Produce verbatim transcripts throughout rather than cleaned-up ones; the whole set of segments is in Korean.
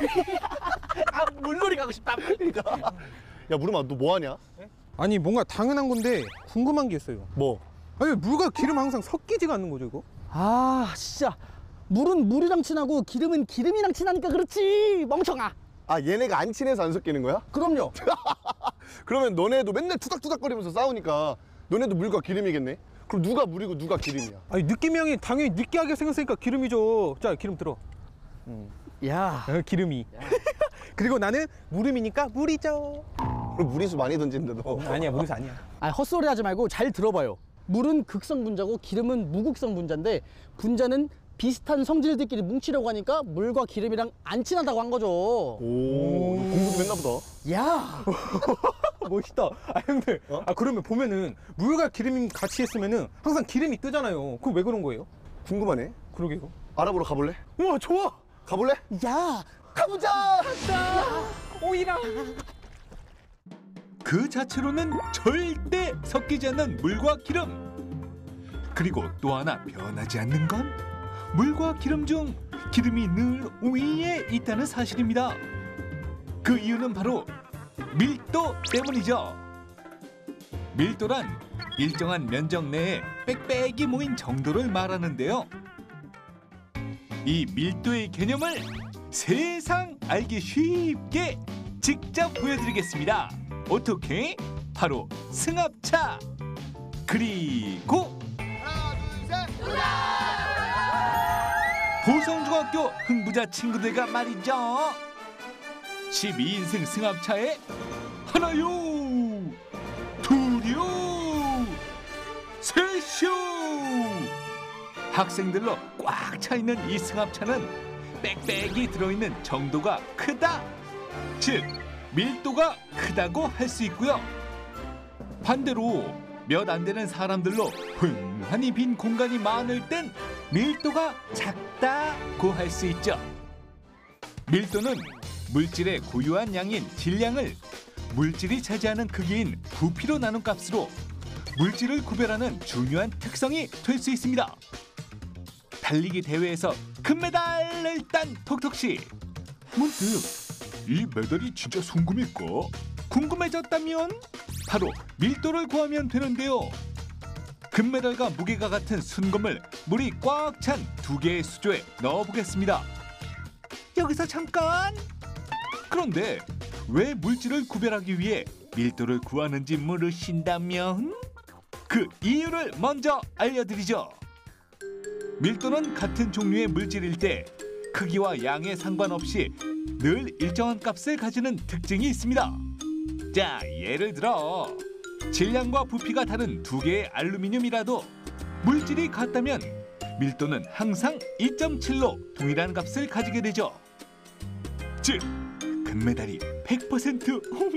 아, 물놀이 가고 싶다. 그러니까. 야, 무름아, 너 뭐 하냐? 아니 뭔가 당연한 건데 궁금한 게 있어요. 뭐? 아니 물과 기름 항상 섞이지가 않는 거죠 이거? 아, 진짜. 물은 물이랑 친하고 기름은 기름이랑 친하니까 그렇지, 멍청아. 아, 얘네가 안 친해서 안 섞이는 거야? 그럼요. 그러면 너네도 맨날 투닥투닥거리면서 싸우니까 너네도 물과 기름이겠네? 그럼 누가 물이고 누가 기름이야? 아니 느낌이 형이 당연히 느끼하게 생겼으니까 기름이죠. 자 기름 들어. 야, 어, 기름이. 그리고 나는 무름이니까 물이죠. 그럼 무리수 많이 던진다 너. 아니야 무리수 아니야. 아, 헛소리 하지 말고 잘 들어봐요. 물은 극성 분자고 기름은 무극성 분자인데, 분자는 비슷한 성질들끼리 뭉치려고 하니까 물과 기름이랑 안 친하다고 한 거죠. 오, 공부 좀 했나 보다. 야, 멋있다. 아 형들. 어? 아 그러면 보면은 물과 기름이 같이 했으면은 항상 기름이 뜨잖아요. 그거 왜 그런 거예요? 궁금하네. 그러게요. 알아보러 가볼래? 우와 좋아. 가볼래? 야, 가보자! 오이라. 그 자체로는 절대 섞이지 않는 물과 기름. 그리고 또 하나 변하지 않는 건 물과 기름 중 기름이 늘 위에 있다는 사실입니다. 그 이유는 바로 밀도 때문이죠. 밀도란 일정한 면적 내에 빽빽이 모인 정도를 말하는데요. 이 밀도의 개념을 세상 알기 쉽게 직접 보여드리겠습니다. 어떻게? 바로 승합차. 그리고 보성중학교 흥부자 친구들과 말이죠. 십이 인승 승합차에 하나요, 둘이요, 셋이요. 학생들로 꽉 차있는 이 승합차는 빽빽이 들어있는 정도가 크다, 즉 밀도가 크다고 할 수 있고요. 반대로 몇 안 되는 사람들로 휑하니 빈 공간이 많을 땐 밀도가 작다고 할 수 있죠. 밀도는 물질의 고유한 양인 질량을 물질이 차지하는 크기인 부피로 나눈 값으로 물질을 구별하는 중요한 특성이 될 수 있습니다. 달리기 대회에서 금메달을 딴 톡톡씨, 문득 이 메달이 진짜 순금일까? 궁금해졌다면 바로 밀도를 구하면 되는데요. 금메달과 무게가 같은 순금을 물이 꽉 찬 두 개의 수조에 넣어보겠습니다. 여기서 잠깐! 그런데 왜 물질을 구별하기 위해 밀도를 구하는지 물으신다면 그 이유를 먼저 알려드리죠. 밀도는 같은 종류의 물질일 때 크기와 양에 상관없이 늘 일정한 값을 가지는 특징이 있습니다. 자, 예를 들어 질량과 부피가 다른 두 개의 알루미늄이라도 물질이 같다면 밀도는 항상 이 점 칠로 동일한 값을 가지게 되죠. 즉, 금메달이 백 퍼센트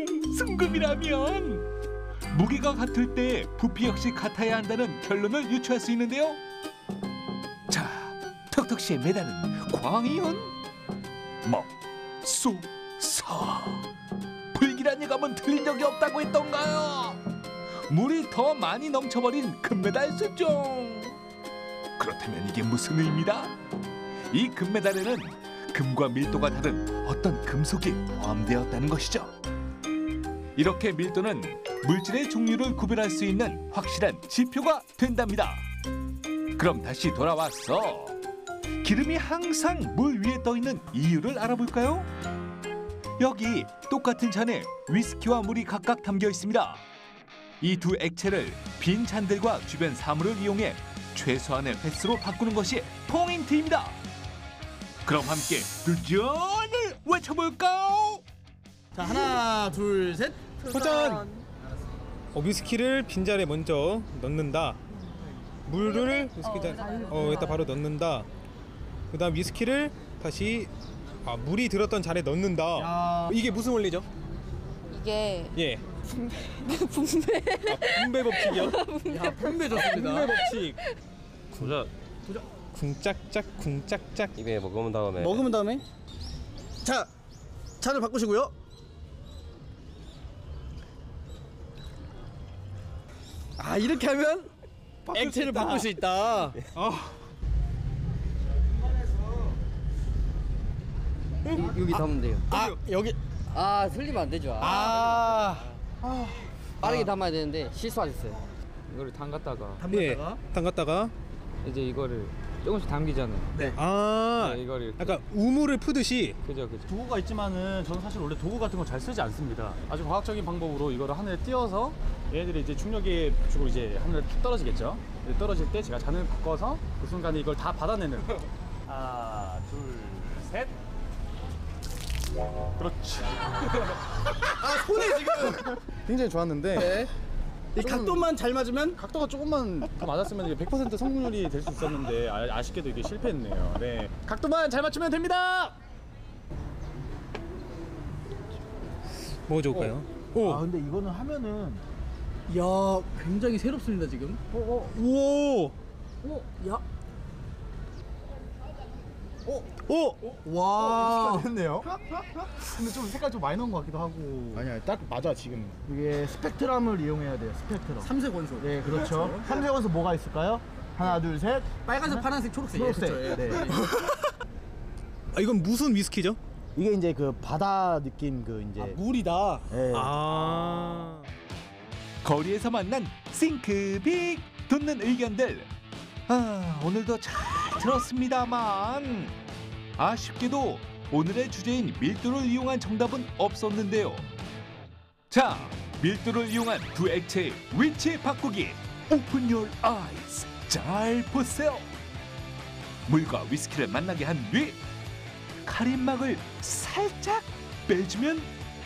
순금이라면 무게가 같을 때 부피 역시 같아야 한다는 결론을 유추할 수 있는데요. 자, 턱턱씨의 메달은 광이온 뭐 쏘, 사 불길한 예감은 틀린 적이 없다고 했던가요? 물이 더 많이 넘쳐버린 금메달 수종. 그렇다면 이게 무슨 의미다? 이 금메달에는 금과 밀도가 다른 어떤 금속이 포함되었다는 것이죠. 이렇게 밀도는 물질의 종류를 구별할 수 있는 확실한 지표가 된답니다. 그럼 다시 돌아와서 기름이 항상 물 위에 떠있는 이유를 알아볼까요? 여기 똑같은 잔에 위스키와 물이 각각 담겨 있습니다. 이 두 액체를 빈 잔들과 주변 사물을 이용해 최소한의 횟수로 바꾸는 것이 포인트입니다. 그럼 함께 도전을 외쳐볼까요? 자, 하나, 둘, 셋. 도전! 어, 위스키를 빈잔에 먼저 넣는다. 물을 위스키 잔, 어, 여기다 바로 넣는다. 그 다음 위스키를 다시 아, 물이 들었던 잔에 넣는다. 야. 이게 무슨 원리죠? 이게 예. 분배 아, 분배 법칙이요? 야, 분배 좋습니다. 분배 법칙. 도전. 쿵짝짝 쿵짝짝. 입에 먹은 다음에 먹으면 다음에. 자, 잔을 바꾸시고요. 아, 이렇게 하면 액체를 바꿀 수 있다. 아. 여기 담으면 돼요. 아 여기 아 틀리면 안 되죠. 아 빠르게 담아야 되는데 실수하셨어요. 이거를 담갔다가 예, 담갔다가 이제 이거를 조금씩 담기잖아요. 아, 네, 이거를 이렇게. 약간 우물을 푸듯이. 그죠 그죠. 도구가 있지만은 저는 사실 원래 도구 같은 거 잘 쓰지 않습니다. 아주 과학적인 방법으로 이거를 하늘에 띄워서 얘네들이 이제 중력에 주고 이제 하늘에 툭 떨어지겠죠. 근데 떨어질 때 제가 잔을 바꿔서 그 순간에 이걸 다 받아내는. 하나, 둘, 셋. 그렇지. 아 손에 지금 굉장히 좋았는데 이 각도만 잘 맞으면 각도가 조금만 더 맞았으면 이게 백 퍼센트 성공률이 될 수 있었는데 아, 아쉽게도 이게 실패했네요. 네, 각도만 잘 맞추면 됩니다. 뭐 좋을까요? 오, 아 근데 이거는 하면은 야 굉장히 새롭습니다 지금. 오, 야. 오, 와. 됐네요. 근데 좀 색깔 좀 많이 넣은 것 같기도 하고. 아니야 딱 맞아 지금. 이게 스펙트럼을 이용해야 돼요. 스펙트럼. 삼색 원소. 네 그렇죠. 삼색 원소 뭐가 있을까요? 하나 둘 셋. 빨간색, 파란색, 초록색. 초록색. 예, 그렇죠. 예. 네. 아, 이건 무슨 위스키죠? 이게 이제 그 바다 느낌 그 이제. 물이다. 네. 아, 거리에서 만난 싱크빅 돋는 의견들. 아, 오늘도 잘 들었습니다만 아쉽게도 오늘의 주제인 밀도를 이용한 정답은 없었는데요. 자, 밀도를 이용한 두 액체의 위치 바꾸기. Open your eyes. 잘 보세요. 물과 위스키를 만나게 한 뒤 가림막을 살짝 빼주면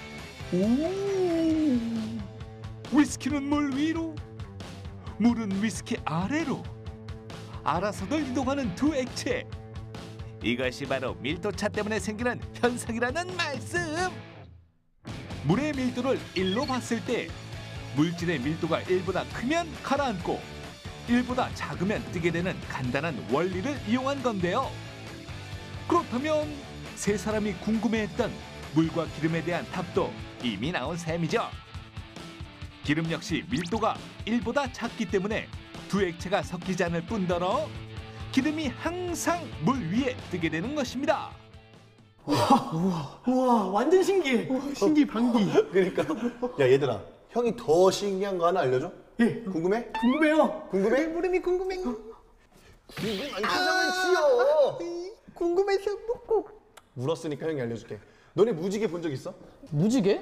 오, 위스키는 물 위로, 물은 위스키 아래로 알아서들 이동하는 두 액체. 이것이 바로 밀도차 때문에 생기는 현상이라는 말씀. 물의 밀도를 일로 봤을 때 물질의 밀도가 일보다 크면 가라앉고 일보다 작으면 뜨게 되는 간단한 원리를 이용한 건데요. 그렇다면 세 사람이 궁금해했던 물과 기름에 대한 답도 이미 나온 셈이죠. 기름 역시 밀도가 일보다 작기 때문에 두 액체가 섞이지 않을 뿐더러 기름이 항상 물 위에 뜨게 되는 것입니다. 우와 완전 신기해. 신기 반기. 그러니까 야 얘들아 형이 더 신기한 거 하나 알려줘? 예. 궁금해? 궁금해요. 궁금해? 무림이 궁금해. 궁금해 안 찾아면 치여. 궁금해서 묻고. 울었으니까 형이 알려줄게. 너네 무지개 본 적 있어? 무지개?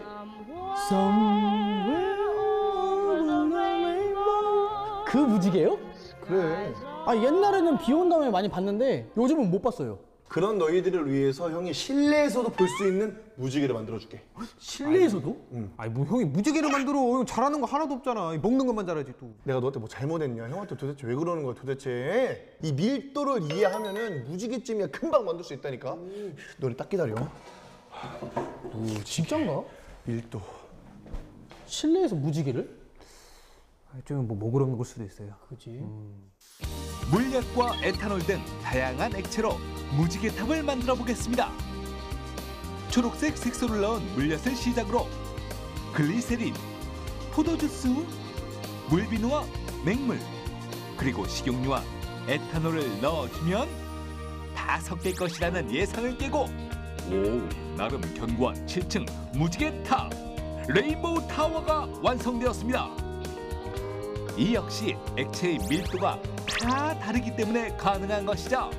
그 무지개요? 그래. 아 옛날에는 비 온 다음에 많이 봤는데 요즘은 못 봤어요. 그런 너희들을 위해서 형이 실내에서도 볼 수 있는 무지개를 만들어줄게. 실내에서도? 아니 뭐 형이 무지개를 만들어. 형 잘하는 거 하나도 없잖아. 먹는 것만 잘하지 또. 내가 너한테 뭐 잘못했냐? 형한테 도대체 왜 그러는 거야 도대체? 이 밀도를 이해하면은 무지개쯤이야 금방 만들 수 있다니까. 너네 딱 기다려. 오, 진짠가? 밀도. 실내에서 무지개를? 좀 뭐 먹으러 온 걸 수도 있어요. 그지. 물엿과 에탄올 등 다양한 액체로 무지개탑을 만들어 보겠습니다. 초록색 색소를 넣은 물엿을 시작으로 글리세린, 포도주스, 물비누와 맹물, 그리고 식용유와 에탄올을 넣어주면 다 섞일 것이라는 예상을 깨고 오, 나름 견고한 칠 층 무지개탑 레인보우 타워가 완성되었습니다. 이 역시 액체의 밀도가 다 다르기 때문에 가능한 것이죠.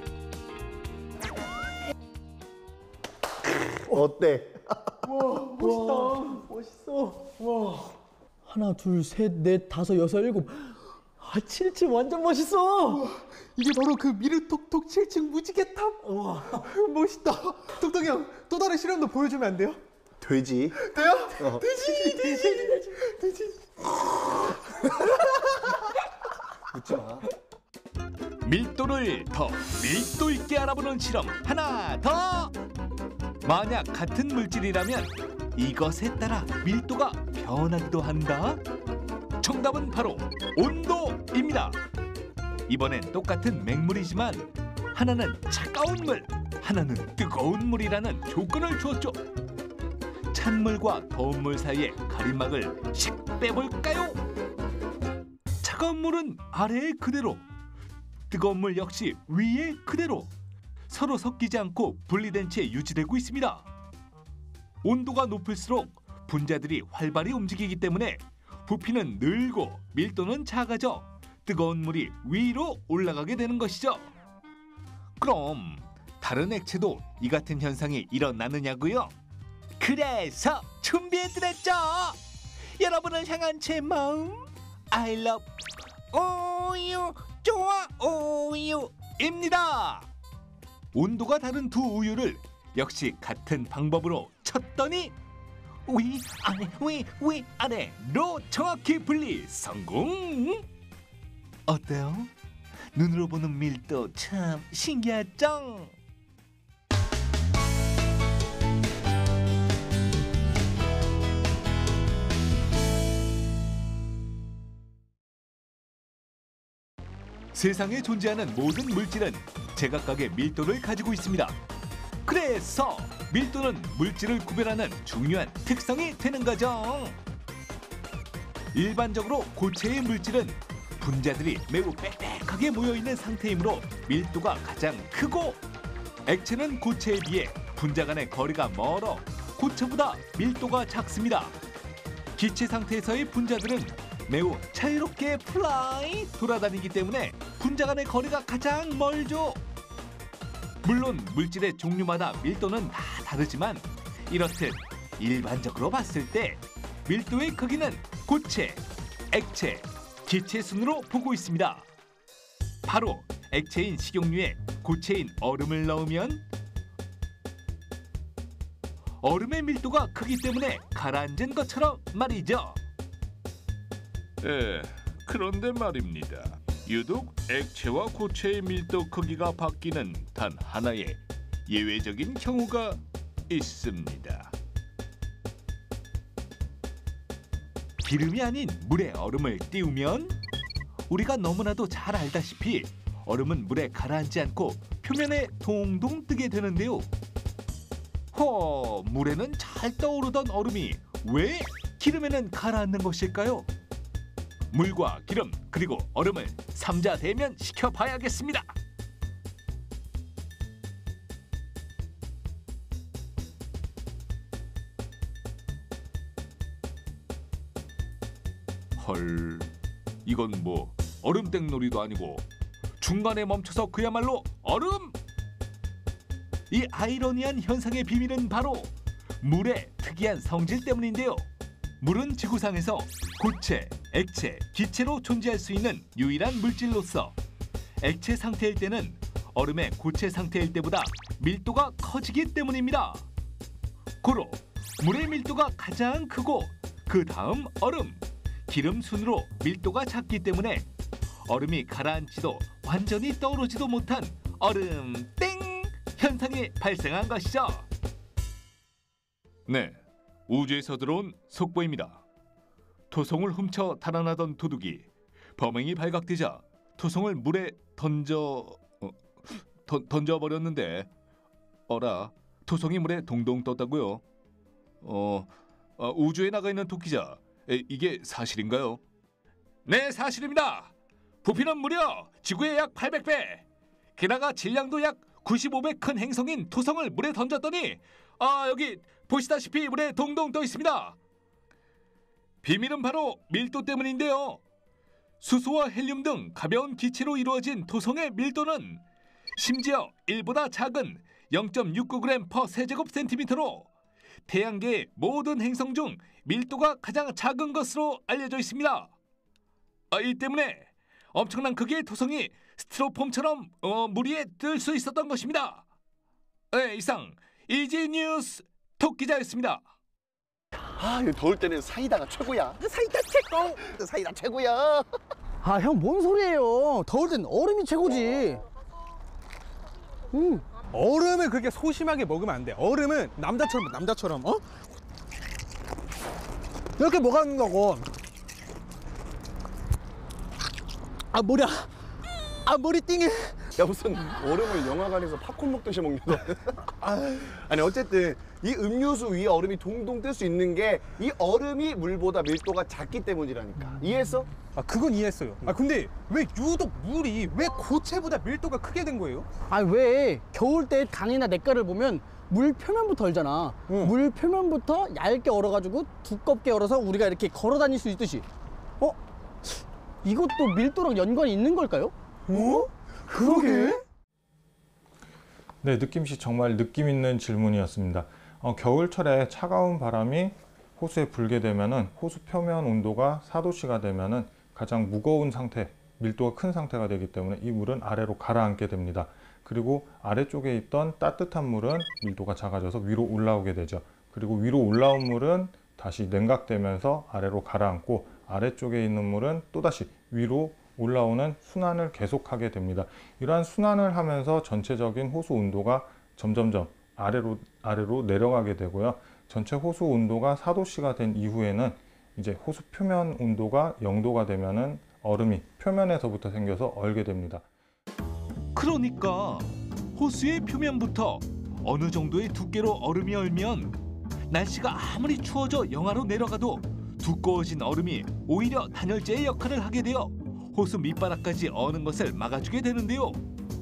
어때? 멋있다. 멋있어. 와. 하나, 둘, 셋, 넷, 다섯, 여섯, 일곱. 아, 칠 층 완전 멋있어. 이게 바로 그 미르톡톡 칠 층 무지개탑. 와. 멋있다. 톡톡이 형 또 다른 실험도 보여주면 안 돼요? 돼지. 돼요? 어. 돼지 돼지 돼지 돼지. 웃지 마. 밀도를 더 밀도 있게 알아보는 실험 하나 더. 만약 같은 물질이라면 이것에 따라 밀도가 변하기도 한다. 정답은 바로 온도입니다. 이번엔 똑같은 맹물이지만 하나는 차가운 물, 하나는 뜨거운 물이라는 조건을 주었죠. 찬물과 더운 물 사이에 가림막을 씩 빼볼까요? 차가운 물은 아래에 그대로, 뜨거운 물 역시 위에 그대로 서로 섞이지 않고 분리된 채 유지되고 있습니다. 온도가 높을수록 분자들이 활발히 움직이기 때문에 부피는 늘고 밀도는 작아져 뜨거운 물이 위로 올라가게 되는 것이죠. 그럼 다른 액체도 이 같은 현상이 일어나느냐고요? 그래서 준비해드렸죠. 여러분을 향한 제 마음 I love 우유 좋아 우유입니다. 온도가 다른 두 우유를 역시 같은 방법으로 쳤더니 위 아래 위 위 아래로 정확히 분리 성공. 어때요? 눈으로 보는 밀도 참 신기하죠? 세상에 존재하는 모든 물질은 제각각의 밀도를 가지고 있습니다. 그래서 밀도는 물질을 구별하는 중요한 특성이 되는 거죠. 일반적으로 고체의 물질은 분자들이 매우 빽빽하게 모여있는 상태이므로 밀도가 가장 크고, 액체는 고체에 비해 분자 간의 거리가 멀어 고체보다 밀도가 작습니다. 기체 상태에서의 분자들은 매우 자유롭게 플라이 돌아다니기 때문에 분자 간의 거리가 가장 멀죠. 물론 물질의 종류마다 밀도는 다 다르지만 이렇듯 일반적으로 봤을 때 밀도의 크기는 고체, 액체, 기체 순으로 보고 있습니다. 바로 액체인 식용유에 고체인 얼음을 넣으면 얼음의 밀도가 크기 때문에 가라앉은 것처럼 말이죠. 예, 그런데 말입니다. 유독 액체와 고체의 밀도 크기가 바뀌는 단 하나의 예외적인 경우가 있습니다. 기름이 아닌 물에 얼음을 띄우면 우리가 너무나도 잘 알다시피 얼음은 물에 가라앉지 않고 표면에 동동 뜨게 되는데요. 허, 물에는 잘 떠오르던 얼음이 왜 기름에는 가라앉는 것일까요? 물과 기름 그리고 얼음을 삼자 대면 시켜봐야겠습니다. 헐, 이건 뭐 얼음땡놀이도 아니고 중간에 멈춰서 그야말로 얼음! 이 아이러니한 현상의 비밀은 바로 물의 특이한 성질 때문인데요. 물은 지구상에서 고체, 액체, 기체로 존재할 수 있는 유일한 물질로서 액체 상태일 때는 얼음의 고체 상태일 때보다 밀도가 커지기 때문입니다. 고로 물의 밀도가 가장 크고 그 다음 얼음, 기름 순으로 밀도가 작기 때문에 얼음이 가라앉지도 완전히 떠오르지도 못한 얼음 땡 현상이 발생한 것이죠. 네, 우주에서 들어온 속보입니다. 토송을 훔쳐 달아나던 도둑이 범행이 발각되자 토송을 물에 던져 어, 던, 던져버렸는데 어라, 토송이 물에 동동 떴다고요? 어, 어 우주에 나가 있는 토끼자, 에, 이게 사실인가요? 네, 사실입니다. 부피는 무려 지구의 약 팔백 배, 게다가 질량도 약 구십오 배 큰 행성인 토성을 물에 던졌더니 아, 여기 보시다시피 물에 동동 떠 있습니다. 비밀은 바로 밀도 때문인데요. 수소와 헬륨 등 가벼운 기체로 이루어진 토성의 밀도는 심지어 일보다 작은 영 점 육구 그램 퍼 세제곱 센티미터로 태양계의 모든 행성 중 밀도가 가장 작은 것으로 알려져 있습니다. 아, 이 때문에 엄청난 크기의 토성이 스티로폼처럼 어, 물 위에 뜰 수 있었던 것입니다. 네, 이상 이지 뉴스 토끼자였습니다. 아, 이거 더울 때는 사이다가 최고야. 사이다 최고. 사이다 최고야. 아, 형 뭔 소리예요? 더울 땐 얼음이 최고지. 음, 얼음을 그렇게 소심하게 먹으면 안 돼. 얼음은 남자처럼 남자처럼 어? 이렇게 먹는 거고. 아, 머리야. 아, 머리 띵해. 야 무슨 얼음을 영화관에서 팝콘 먹듯이 먹냐. 아니 어쨌든 이 음료수 위에 얼음이 동동 뜰 수 있는 게 이 얼음이 물보다 밀도가 작기 때문이라니까. 이해했어? 아 그건 이해했어요. 아 근데 왜 유독 물이 왜 고체보다 밀도가 크게 된 거예요? 아니 왜 겨울 때 강이나 냇가를 보면 물 표면부터 얼잖아. 응. 물 표면부터 얇게 얼어가지고 두껍게 얼어서 우리가 이렇게 걸어 다닐 수 있듯이. 어? 이것도 밀도랑 연관이 있는 걸까요? 어? 그러게? 네, 느낌씨 정말 느낌 있는 질문이었습니다. 어, 겨울철에 차가운 바람이 호수에 불게 되면은 호수 표면 온도가 사 도씨가 되면은 가장 무거운 상태, 밀도가 큰 상태가 되기 때문에 이 물은 아래로 가라앉게 됩니다. 그리고 아래쪽에 있던 따뜻한 물은 밀도가 작아져서 위로 올라오게 되죠. 그리고 위로 올라온 물은 다시 냉각되면서 아래로 가라앉고 아래쪽에 있는 물은 또다시 위로 올라오는 순환을 계속하게 됩니다. 이러한 순환을 하면서 전체적인 호수 온도가 점점점 아래로, 아래로 내려가게 되고요. 전체 호수 온도가 사 도씨가 된 이후에는 이제 호수 표면 온도가 영 도가 되면은 얼음이 표면에서부터 생겨서 얼게 됩니다. 그러니까 호수의 표면부터 어느 정도의 두께로 얼음이 얼면 날씨가 아무리 추워져 영하로 내려가도 두꺼워진 얼음이 오히려 단열재의 역할을 하게 되어 호수 밑바닥까지 어는 것을 막아주게 되는데요.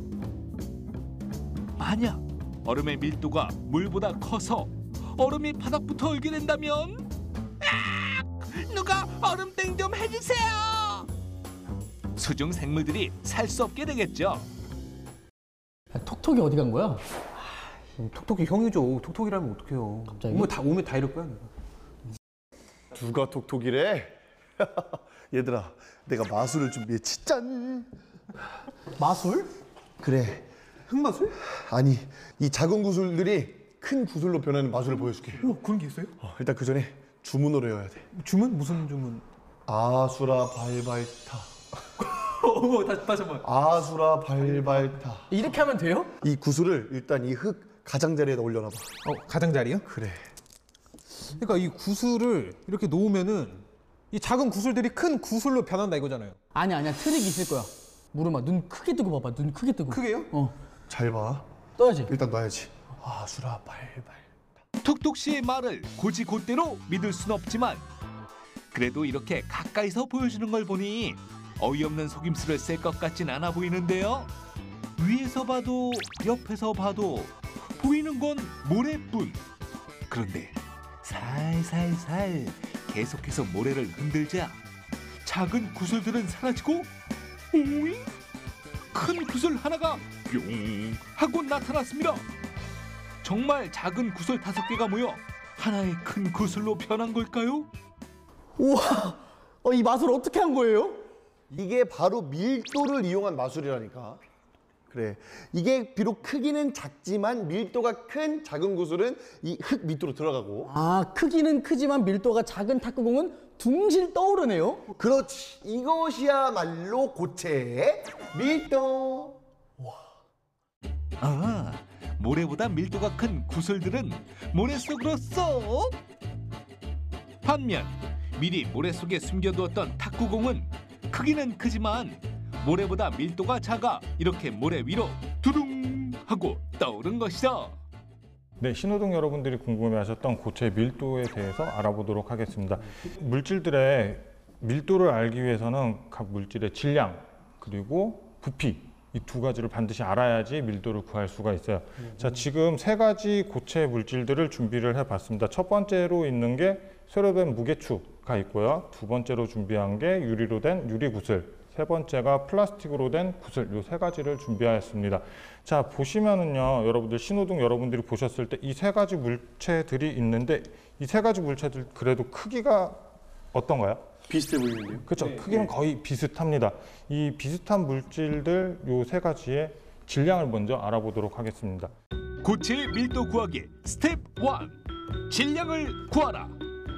만약 얼음의 밀도가 물보다 커서 얼음이 바닥부터 얼게 된다면 아! 누가 얼음땡 좀 해주세요. 수중 생물들이 살 수 없게 되겠죠. 야, 톡톡이 어디 간 거야? 톡톡이 형이죠. 톡톡이라면 어떡해요. 갑자기? 오면 다 오면 다 이럴 거야. 내가. 누가 톡톡이래? 얘들아, 내가 마술을 준비했지. 짠! 마술? 그래. 흑마술? 아니, 이 작은 구슬들이 큰 구슬로 변하는 마술을 보여줄게. 어, 그런 게 있어요? 어, 일단 그 전에 주문으로 외워야 돼. 주문? 무슨 주문? 아수라 발발타. 어, 다시, 다시 한번. 아수라 발발타. 이렇게 하면 돼요? 이 구슬을 일단 이 흙 가장자리에다 올려놔봐. 어 가장자리요? 그래. 그러니까 이 구슬을 이렇게 놓으면은 이 작은 구슬들이 큰 구슬로 변한다 이거잖아요. 아니 아니야 트릭이 있을 거야. 무릎아 눈 크게 뜨고 봐봐. 눈 크게 뜨고. 크게요? 어. 잘 봐. 떠야지. 일단 놔야지. 아수라 발발. 톡톡 씨의 말을 고지곧대로 믿을 순 없지만 그래도 이렇게 가까이서 보여주는 걸 보니 어이없는 속임수를 쓸 것 같진 않아 보이는데요. 위에서 봐도 옆에서 봐도 보이는 건 모래뿐. 그런데 살살살 계속해서 모래를 흔들자 작은 구슬들은 사라지고 오잉? 큰 구슬 하나가 뿅 하고 나타났습니다. 정말 작은 구슬 다섯 개가 모여 하나의 큰 구슬로 변한 걸까요? 우와. 어, 이 마술 어떻게 한 거예요? 이게 바로 밀도를 이용한 마술이라니까. 그래. 이게 비록 크기는 작지만 밀도가 큰 작은 구슬은 이 흙 밑으로 들어가고. 아 크기는 크지만 밀도가 작은 탁구공은 둥실 떠오르네요. 그렇지. 이것이야말로 고체의 밀도. 아, 모래보다 밀도가 큰 구슬들은 모래 속으로 쏙. 반면 미리 모래 속에 숨겨두었던 탁구공은 크기는 크지만 모래보다 밀도가 작아 이렇게 모래 위로 두둥 하고 떠오른 것이다. 네, 신호등 여러분들이 궁금해하셨던 고체 밀도에 대해서 알아보도록 하겠습니다. 물질들의 밀도를 알기 위해서는 각 물질의 질량 그리고 부피 이 두 가지를 반드시 알아야지 밀도를 구할 수가 있어요. 음. 자, 지금 세 가지 고체 물질들을 준비를 해봤습니다. 첫 번째로 있는 게 쇠로 된 무게추가 있고요. 두 번째로 준비한 게 유리로 된 유리구슬, 세 번째가 플라스틱으로 된 구슬, 이 세 가지를 준비하였습니다. 자, 보시면은요, 여러분들 신호등 여러분들이 보셨을 때 이 세 가지 물체들이 있는데 이 세 가지 물체들 그래도 크기가 어떤가요? 비슷해 보이는데요? 그렇죠. 네, 크기는 네. 거의 비슷합니다. 이 비슷한 물질들 요 세 가지의 질량을 먼저 알아보도록 하겠습니다. 고체의 밀도 구하기 스텝 일. 질량을 구하라.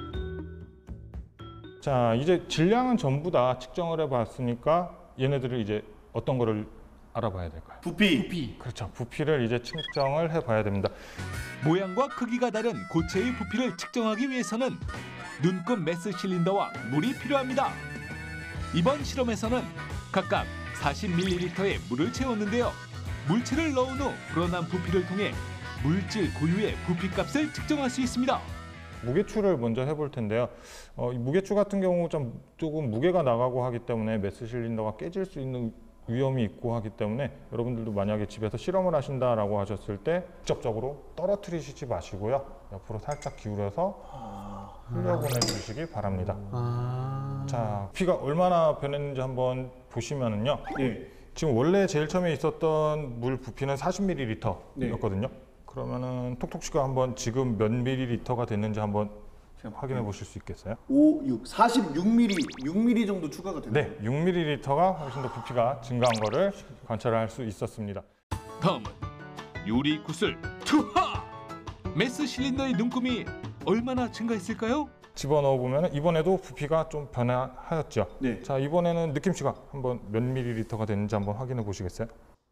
자, 이제 질량은 전부 다 측정을 해봤으니까 얘네들을 이제 어떤 거를 알아봐야 될까요? 부피. 부피. 그렇죠. 부피를 이제 측정을 해봐야 됩니다. 모양과 크기가 다른 고체의 부피를 측정하기 위해서는 눈금 메스 실린더와 물이 필요합니다. 이번 실험에서는 각각 사십 밀리리터의 물을 채웠는데요. 물체를 넣은 후 불어난 부피를 통해 물질 고유의 부피값을 측정할 수 있습니다. 무게추를 먼저 해볼 텐데요. 어, 이 무게추 같은 경우 좀 조금 무게가 나가고 하기 때문에 메스 실린더가 깨질 수 있는 위험이 있고 하기 때문에 여러분들도 만약에 집에서 실험을 하신다라고 하셨을 때 직접적으로 떨어뜨리시지 마시고요. 옆으로 살짝 기울여서 흘려보내주시기 바랍니다. 아... 자, 부피가 얼마나 변했는지 한번 보시면은요. 네. 지금 원래 제일 처음에 있었던 물 부피는 사십 밀리리터였거든요. 네. 그러면은 톡톡 씨가 한번 지금 몇 밀리리터가 됐는지 한번 확인해 보실 수 있겠어요? 오, 육, 사십육 밀리리터, 육 밀리리터 정도 추가가 됐네요. 네, 육 밀리리터가 훨씬 더 부피가 증가한 거를 관찰할 수 있었습니다. 다음은 유리 구슬 투하! 메스 실린더의 눈금이 얼마나 증가했을까요? 집어넣어 보면 이번에도 부피가 좀 변화하였죠. 네. 자, 이번에는 느낌 씨가 한번 몇 밀리리터가 됐는지 한번 확인해 보시겠어요?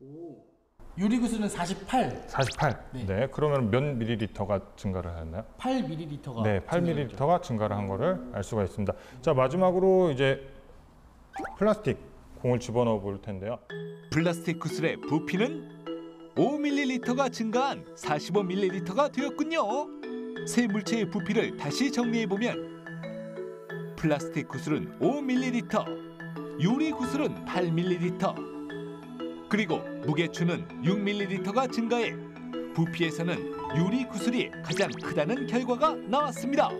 유리구슬은 사십팔. 사십팔. 네. 네. 그러면 몇 밀리리터가 증가를 하였나요? 팔 밀리리터가. 네, 팔 밀리리터가 증가를 한 거를 알 수가 있습니다. 자, 마지막으로 이제 플라스틱 공을 집어넣어 볼 텐데요. 플라스틱 구슬의 부피는 오 밀리리터가 증가한 사십오 밀리리터가 되었군요. 새 물체의 부피를 다시 정리해 보면 플라스틱 구슬은 오 밀리리터, 유리 구슬은 팔 밀리리터, 그리고 무게추는 육 밀리리터가 증가해 부피에서는 유리 구슬이 가장 크다는 결과가 나왔습니다.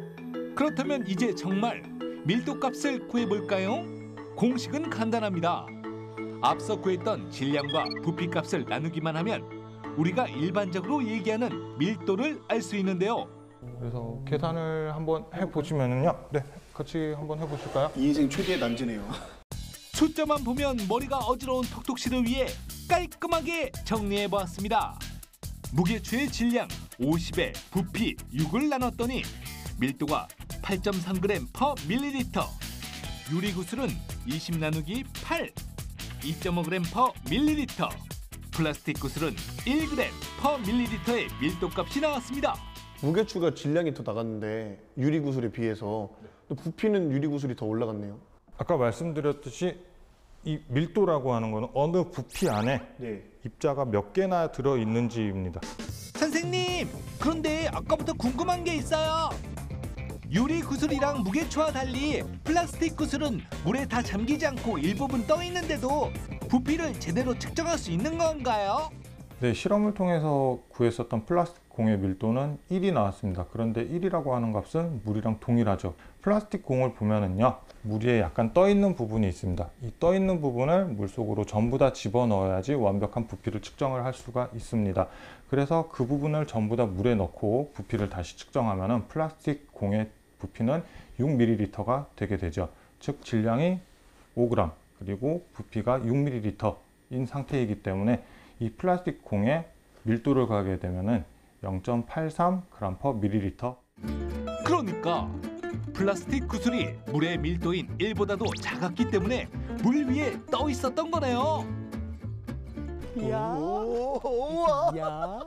그렇다면 이제 정말 밀도값을 구해볼까요? 공식은 간단합니다. 앞서 구했던 질량과 부피값을 나누기만 하면 우리가 일반적으로 얘기하는 밀도를 알 수 있는데요. 그래서 계산을 한번 해보시면은요. 네, 같이 한번 해보실까요? 인생 최대의 난제네요. 숫자만 보면 머리가 어지러운 톡톡 씨를 위해 깔끔하게 정리해보았습니다. 무게추의 질량 오십에 부피 육을 나눴더니 밀도가 팔 점 삼 그램 퍼 밀리리터, 유리구슬은 이십 나누기 팔, 이 점 오 그램 퍼 밀리리터, 플라스틱 구슬은 일 그램 퍼 밀리리터의 밀도값이 나왔습니다. 무게추가 질량이 더 나갔는데 유리구슬에 비해서 또 부피는 유리구슬이 더 올라갔네요. 아까 말씀드렸듯이 이 밀도라고 하는 거는 어느 부피 안에 네. 입자가 몇 개나 들어 있는지입니다. 선생님, 그런데 아까부터 궁금한 게 있어요. 유리 구슬이랑 무게추와 달리 플라스틱 구슬은 물에 다 잠기지 않고 일부분 떠 있는데도 부피를 제대로 측정할 수 있는 건가요? 네, 실험을 통해서 구했었던 플라스틱 공의 밀도는 일이 나왔습니다. 그런데 일이라고 하는 값은 물이랑 동일하죠. 플라스틱 공을 보면은요, 물 위에 약간 떠 있는 부분이 있습니다. 이 떠 있는 부분을 물속으로 전부 다 집어넣어야지 완벽한 부피를 측정을 할 수가 있습니다. 그래서 그 부분을 전부 다 물에 넣고 부피를 다시 측정하면은 플라스틱 공의 부피는 육 밀리리터가 되게 되죠. 즉 질량이 오 그램 그리고 부피가 육 밀리리터인 상태이기 때문에 이 플라스틱 공에 밀도를 가게 되면은 영 점 팔삼 그램 퍼 밀리리터. 그러니까 플라스틱 구슬이 물의 밀도인 일보다도 작았기 때문에 물 위에 떠 있었던 거네요. 이야. 우와. 이야.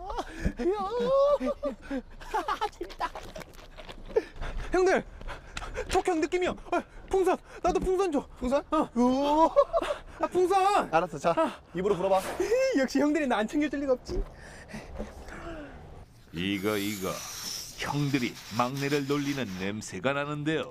이야. 재밌다. 형들, 톡형 느낌이요. 어, 풍선, 나도 풍선 줘. 풍선? 어. 아, 풍선. 알았어, 자 입으로 불어봐. 역시 형들이 나 안 챙겨줄 리가 없지. 이거 이거 형들이 막내를 놀리는 냄새가 나는데요.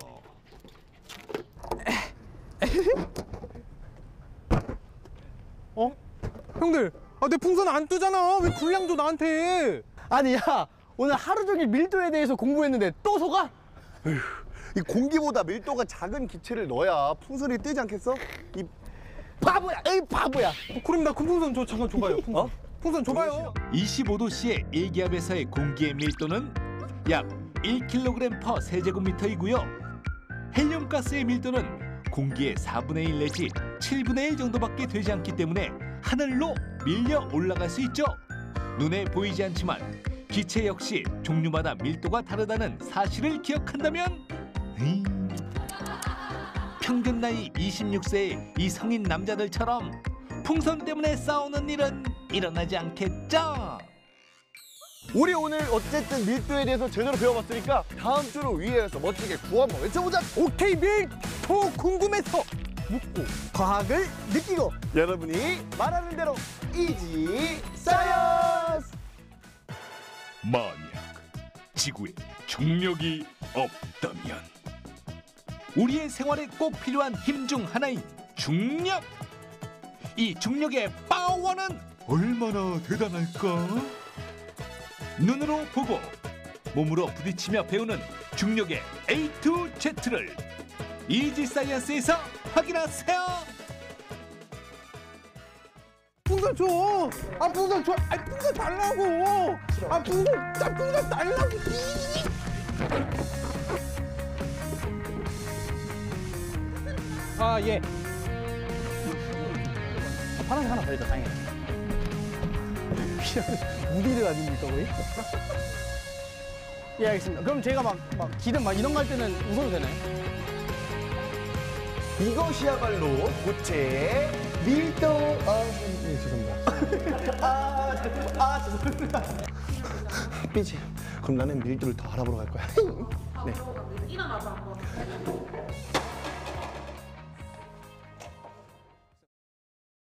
어? 형들, 아, 내 풍선 안 뜨잖아. 왜 분량 줘 나한테? 아니 야, 오늘 하루 종일 밀도에 대해서 공부했는데 또 속아? 에휴, 이 공기보다 밀도가 작은 기체를 넣어야 풍선이 뜨지 않겠어? 이 바보야, 에이 바보야. 어, 그럼 나 그 풍선 줘. 잠깐 줘봐요. 풍선. 어? 풍선 줘봐요. 이십오 도씨의 일기압에서의 공기의 밀도는 약 일 킬로그램 퍼 세제곱미터이고요. 헬륨가스의 밀도는 공기의 사분의 일 내지 칠분의 일 정도밖에 되지 않기 때문에 하늘로 밀려 올라갈 수 있죠. 눈에 보이지 않지만 기체 역시 종류마다 밀도가 다르다는 사실을 기억한다면 음, 평균 나이 이십육 세의 이 성인 남자들처럼 풍선 때문에 싸우는 일은 일어나지 않겠죠? 우리 오늘 어쨌든 밀도에 대해서 제대로 배워봤으니까 다음 주로 위에서 멋지게 구호 한번 외쳐보자. 오케이, 밀도 궁금해서 묻고 과학을 느끼고 여러분이 말하는 대로 이지 사이언스. 만약 지구에 중력이 없다면 우리의 생활에 꼭 필요한 힘 중 하나인 중력. 이 중력의 파워는 얼마나 대단할까? 눈으로 보고 몸으로 부딪히며 배우는 중력의 에이 투 제트를 이지 사이언스에서 확인하세요. 풍선 줘. 아 풍선 줘. 아 풍선 달라고. 아 풍선, 나 풍선 달라고. 아 예. 파란색 하나 더 있다 다행이다. 무기들 아닙니까 거의? 예 알겠습니다. 그럼 제가 막, 막 기름 막 이런 거 할 때는 웃어도 되나요? 이것이야말로 고체 밀도. 아, 네, 죄송합니다. 아, 아, 죄송합니다. 삐지. 그럼 나는 밀도를 더 알아보러 갈 거야. 네. 일어나자 한번.